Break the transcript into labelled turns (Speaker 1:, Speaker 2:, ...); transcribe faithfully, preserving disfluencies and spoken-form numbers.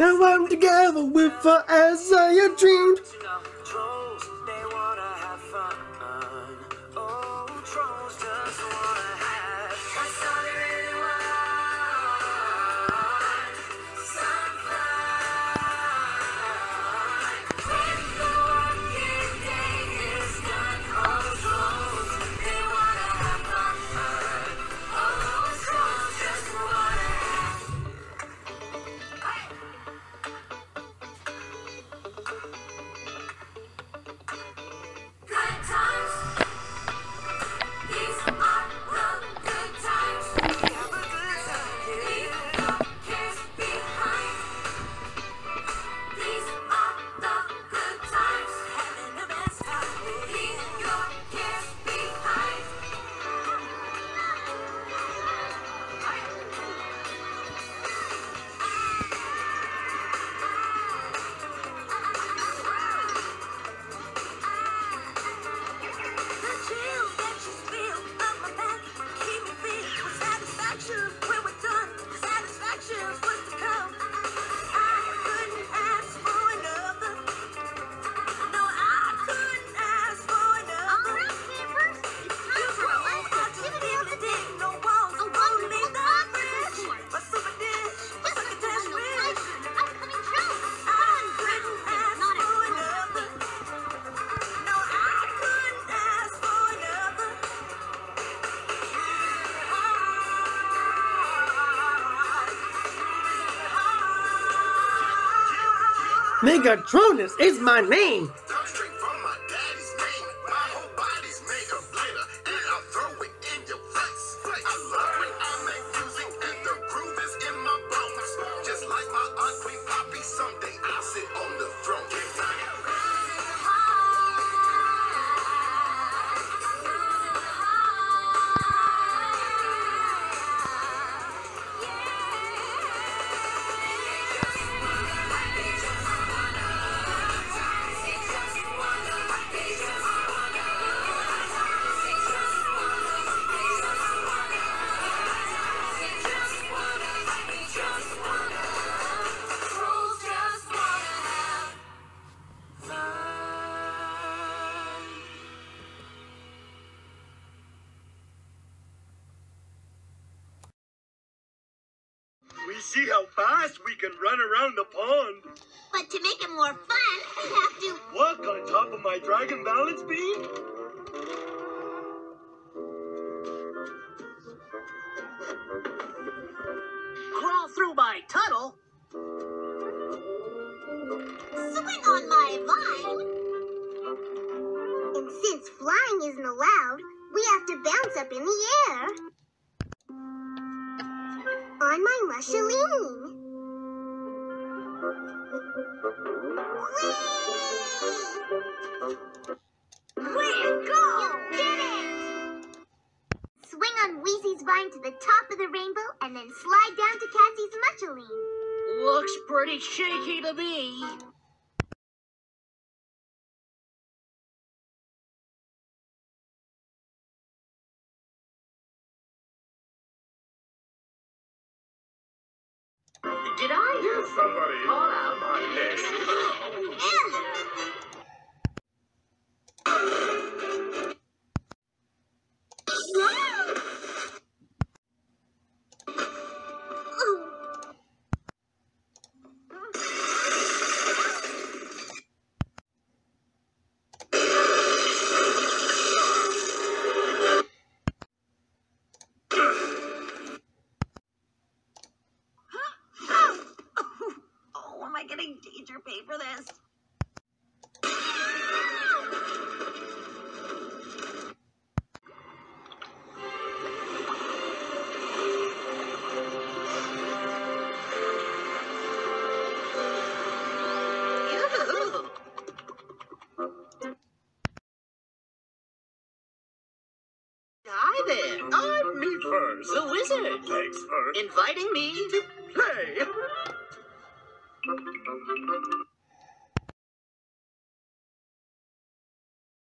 Speaker 1: Now I'm together with her as I had dreamed.
Speaker 2: Trolls, they wanna have fun. Oh, trolls just wanna have. That's all they really want. Some fun. When the working day is done, all trolls, they wanna have fun. Oh, trolls just wanna have. Good times. These are the good times. We have a good time. Leave your cares behind. These are the good times. Having the best time. Leave your cares behind. The chill that you feel up my back, keep me fit with satisfaction. When we're done, satisfaction's what's to come. I couldn't ask for another. No, I couldn't ask for another. You grow up to live the dick, no walls, only the bridge. My super dish, suck a dash wish. I couldn't ask for another. No, I couldn't ask for another.
Speaker 1: Megatronus is my name.
Speaker 3: I'm straight from my daddy's name. My whole body's made of glitter, and I'll throw it in your face. I love when I make music, and the groove is in my bones. Just like my aunt Queen Poppy, someday I'll sit on the throne.
Speaker 2: Trolls just wanna have fun.
Speaker 4: We see how fast we can run around the pond.
Speaker 5: But to make it more fun, we have to...
Speaker 4: Walk on top of my dragon balance beam?
Speaker 6: Crawl through my tunnel.
Speaker 5: swing on my vine. And since flying isn't allowed, we have to bounce up in the air. On my musheline. Whee! Way to go! You did it! Swing on Wheezy's vine to the top of the rainbow and then slide down to Cassie's musheline.
Speaker 6: Looks pretty shaky to me. Did I
Speaker 3: Here's somebody
Speaker 6: call out
Speaker 3: my name.
Speaker 5: Oh, am I getting danger pay for this?
Speaker 6: Hi there.
Speaker 4: I'm me first.
Speaker 6: The wizard.
Speaker 4: Thanks for
Speaker 6: Inviting me to
Speaker 4: play.